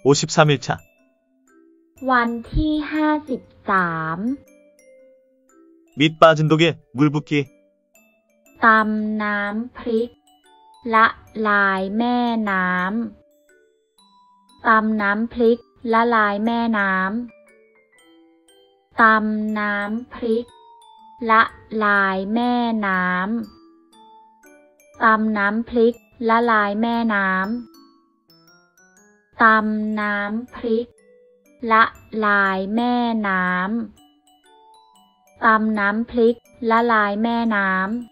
53일차 วันที่53 밑 빠진 독에 물 붓기 ตำน้ำพริกละลายแม่น้ำตำน้ำพริกละลายแม่น้ำตำน้ำพริกละลายแม่น้ำตำน้ำพริกละลายแม่น้ำตำน้ำพริกละลายแม่น้ำตำน้ำพริกละลายแม่น้ำ